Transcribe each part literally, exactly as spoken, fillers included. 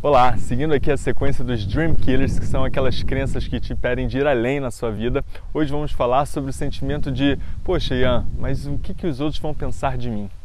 Olá, seguindo aqui a sequência dos Dream Killers, que são aquelas crenças que te impedem de ir além na sua vida, hoje vamos falar sobre o sentimento de poxa, Ian, mas o que, que os outros vão pensar de mim?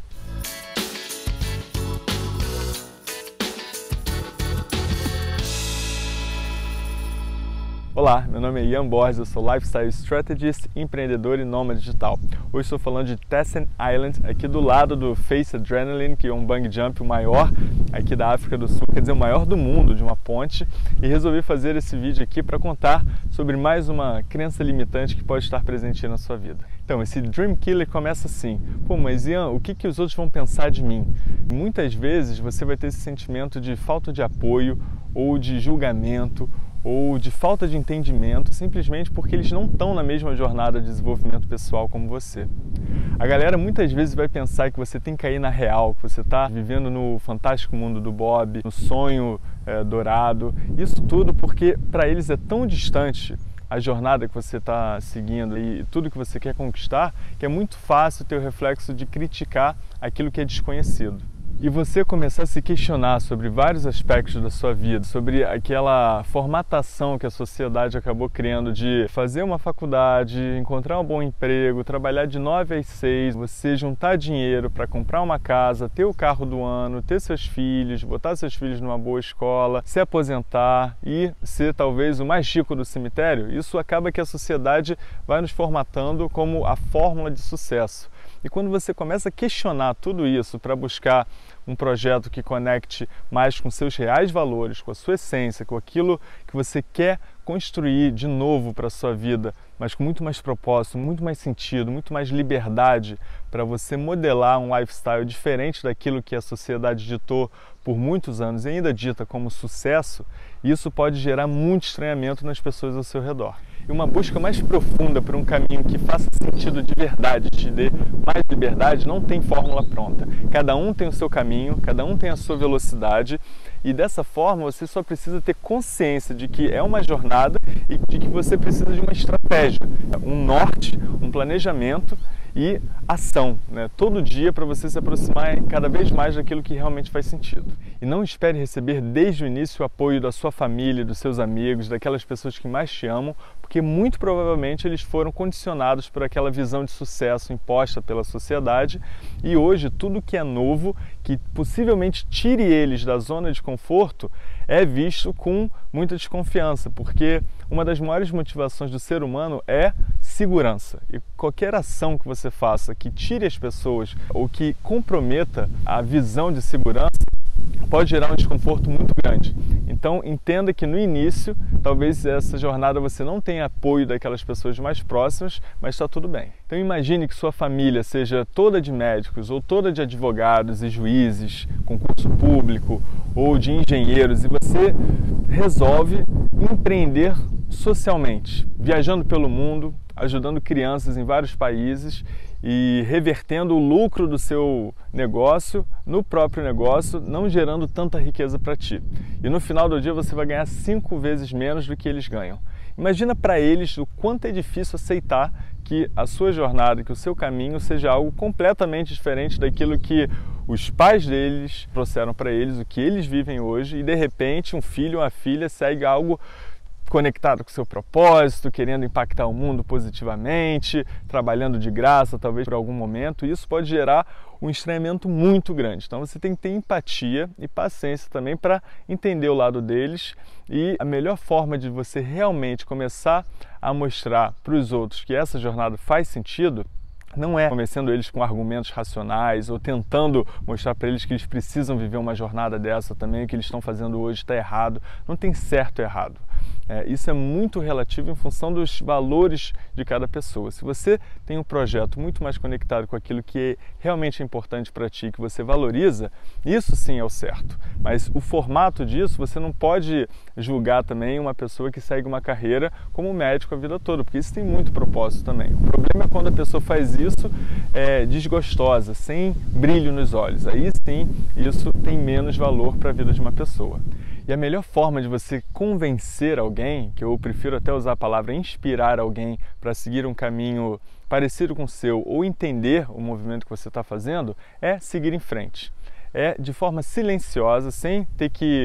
Olá, meu nome é Ian Borges, eu sou Lifestyle Strategist, empreendedor e nômade digital. Hoje estou falando de Tasman Island, aqui do lado do Face Adrenaline, que é um bungee jump, o maior aqui da África do Sul, quer dizer, o maior do mundo, de uma ponte, e resolvi fazer esse vídeo aqui para contar sobre mais uma crença limitante que pode estar presente na sua vida. Então, esse Dream Killer começa assim: pô, mas Ian, o que, que os outros vão pensar de mim? Muitas vezes você vai ter esse sentimento de falta de apoio ou de julgamento, ou de falta de entendimento, simplesmente porque eles não estão na mesma jornada de desenvolvimento pessoal como você. A galera muitas vezes vai pensar que você tem que cair na real, que você está vivendo no fantástico mundo do Bob, no sonho é, dourado. Isso tudo porque para eles é tão distante a jornada que você está seguindo e tudo que você quer conquistar, que é muito fácil ter o reflexo de criticar aquilo que é desconhecido. E você começar a se questionar sobre vários aspectos da sua vida, sobre aquela formatação que a sociedade acabou criando de fazer uma faculdade, encontrar um bom emprego, trabalhar de nove às seis, você juntar dinheiro para comprar uma casa, ter o carro do ano, ter seus filhos, botar seus filhos numa boa escola, se aposentar e ser talvez o mais rico do cemitério. Isso acaba que a sociedade vai nos formatando como a fórmula de sucesso. E quando você começa a questionar tudo isso para buscar um projeto que conecte mais com seus reais valores, com a sua essência, com aquilo que você quer construir de novo para a sua vida, mas com muito mais propósito, muito mais sentido, muito mais liberdade para você modelar um lifestyle diferente daquilo que a sociedade ditou por muitos anos e ainda dita como sucesso, isso pode gerar muito estranhamento nas pessoas ao seu redor. E uma busca mais profunda por um caminho que faça sentido de verdade, te dê mais liberdade, não tem fórmula pronta. Cada um tem o seu caminho, cada um tem a sua velocidade e dessa forma você só precisa ter consciência de que é uma jornada e de que você precisa de uma estratégia, um norte, um planejamento e ação, né? Todo dia para você se aproximar cada vez mais daquilo que realmente faz sentido. E não espere receber desde o início o apoio da sua família, dos seus amigos, daquelas pessoas que mais te amam, porque muito provavelmente eles foram condicionados por aquela visão de sucesso imposta pela sociedade e hoje tudo que é novo, que possivelmente tire eles da zona de conforto, é visto com muita desconfiança, porque uma das maiores motivações do ser humano é segurança. E qualquer ação que você faça que tire as pessoas ou que comprometa a visão de segurança pode gerar um desconforto muito grande. Então entenda que no início, talvez essa jornada você não tenha apoio daquelas pessoas mais próximas, mas está tudo bem. Então imagine que sua família seja toda de médicos ou toda de advogados e juízes, concurso público ou de engenheiros e você resolve empreender socialmente, viajando pelo mundo, ajudando crianças em vários países e revertendo o lucro do seu negócio no próprio negócio, não gerando tanta riqueza para ti. E no final do dia você vai ganhar cinco vezes menos do que eles ganham. Imagina para eles o quanto é difícil aceitar que a sua jornada, que o seu caminho seja algo completamente diferente daquilo que os pais deles trouxeram para eles, o que eles vivem hoje, e de repente um filho ou uma filha segue algo conectado com o seu propósito, querendo impactar o mundo positivamente, trabalhando de graça, talvez por algum momento, e isso pode gerar um estranhamento muito grande. Então você tem que ter empatia e paciência também para entender o lado deles e a melhor forma de você realmente começar a mostrar para os outros que essa jornada faz sentido não é convencendo eles com argumentos racionais ou tentando mostrar para eles que eles precisam viver uma jornada dessa também, o que eles estão fazendo hoje está errado. Não tem certo e errado. É, isso é muito relativo em função dos valores de cada pessoa. Se você tem um projeto muito mais conectado com aquilo que realmente é importante para ti, que você valoriza, isso sim é o certo. Mas o formato disso, você não pode julgar também uma pessoa que segue uma carreira como médico a vida toda, porque isso tem muito propósito também. O problema é quando a pessoa faz isso é, desgostosa, sem brilho nos olhos. Aí sim, isso tem menos valor para a vida de uma pessoa. E a melhor forma de você convencer alguém, que eu prefiro até usar a palavra inspirar alguém para seguir um caminho parecido com o seu ou entender o movimento que você está fazendo, é seguir em frente. É de forma silenciosa, sem ter que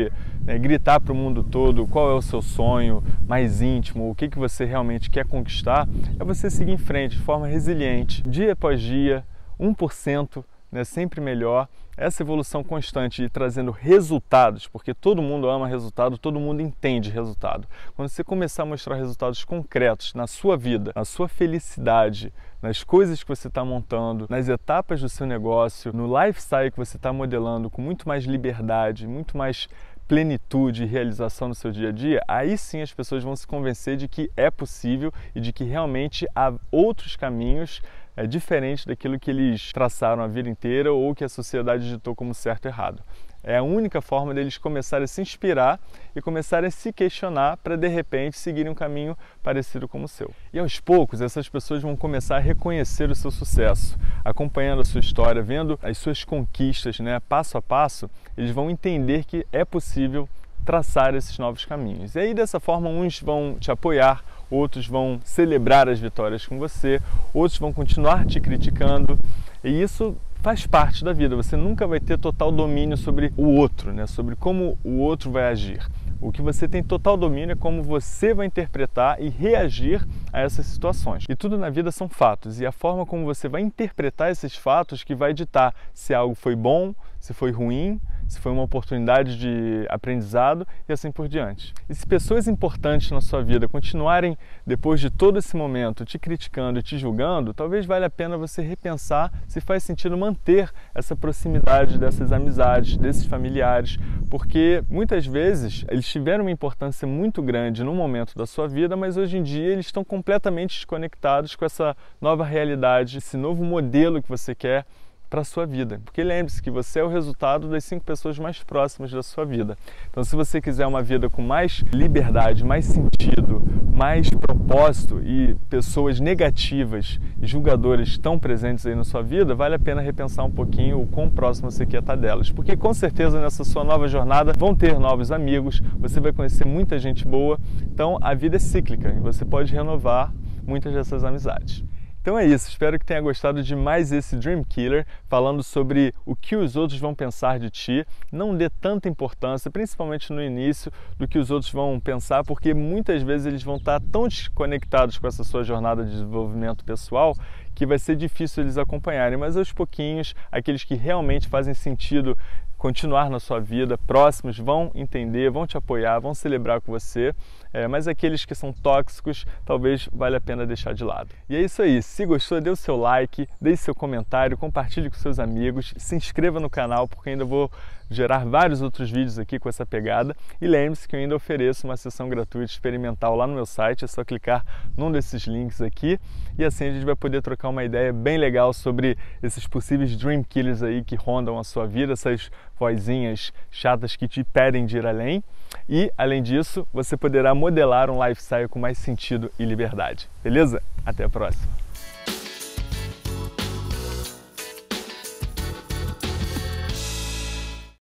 né, gritar para o mundo todo qual é o seu sonho mais íntimo, o que, que você realmente quer conquistar, é você seguir em frente de forma resiliente, dia após dia, um por cento, né, sempre melhor, essa evolução constante e trazendo resultados, porque todo mundo ama resultado, todo mundo entende resultado. Quando você começar a mostrar resultados concretos na sua vida, na sua felicidade, nas coisas que você está montando, nas etapas do seu negócio, no lifestyle que você está modelando com muito mais liberdade, muito mais plenitude e realização no seu dia a dia, aí sim as pessoas vão se convencer de que é possível e de que realmente há outros caminhos é diferente daquilo que eles traçaram a vida inteira ou que a sociedade ditou como certo e errado. É a única forma deles começarem a se inspirar e começarem a se questionar para, de repente, seguirem um caminho parecido com o seu. E aos poucos, essas pessoas vão começar a reconhecer o seu sucesso, acompanhando a sua história, vendo as suas conquistas, né, passo a passo, eles vão entender que é possível traçar esses novos caminhos. E aí, dessa forma, uns vão te apoiar, outros vão celebrar as vitórias com você, outros vão continuar te criticando, e isso faz parte da vida. Você nunca vai ter total domínio sobre o outro, né? Sobre como o outro vai agir. O que você tem total domínio é como você vai interpretar e reagir a essas situações. E tudo na vida são fatos, e a forma como você vai interpretar esses fatos que vai ditar se algo foi bom, se foi ruim, se foi uma oportunidade de aprendizado e assim por diante. E se pessoas importantes na sua vida continuarem, depois de todo esse momento, te criticando e te julgando, talvez valha a pena você repensar se faz sentido manter essa proximidade dessas amizades, desses familiares, porque muitas vezes eles tiveram uma importância muito grande no momento da sua vida, mas hoje em dia eles estão completamente desconectados com essa nova realidade, esse novo modelo que você quer para a sua vida, porque lembre-se que você é o resultado das cinco pessoas mais próximas da sua vida. Então, se você quiser uma vida com mais liberdade, mais sentido, mais propósito e pessoas negativas e julgadoras tão presentes aí na sua vida, vale a pena repensar um pouquinho o quão próximo você quer estar delas, porque com certeza nessa sua nova jornada vão ter novos amigos, você vai conhecer muita gente boa, então a vida é cíclica e você pode renovar muitas dessas amizades. Então é isso, espero que tenha gostado de mais esse Dream Killer, falando sobre o que os outros vão pensar de ti. Não dê tanta importância, principalmente no início, do que os outros vão pensar, porque muitas vezes eles vão estar tão desconectados com essa sua jornada de desenvolvimento pessoal que vai ser difícil eles acompanharem, mas aos pouquinhos, aqueles que realmente fazem sentido continuar na sua vida, próximos, vão entender, vão te apoiar, vão celebrar com você, é, mas aqueles que são tóxicos, talvez valha a pena deixar de lado. E é isso aí, se gostou, dê o seu like, deixe seu comentário, compartilhe com seus amigos, se inscreva no canal, porque ainda vou gerar vários outros vídeos aqui com essa pegada, e lembre-se que eu ainda ofereço uma sessão gratuita experimental lá no meu site, é só clicar num desses links aqui, e assim a gente vai poder trocar uma ideia bem legal sobre esses possíveis Dream Killers aí que rondam a sua vida, essas vozinhas chatas que te pedem de ir além, e além disso, você poderá modelar um lifestyle com mais sentido e liberdade, beleza? Até a próxima!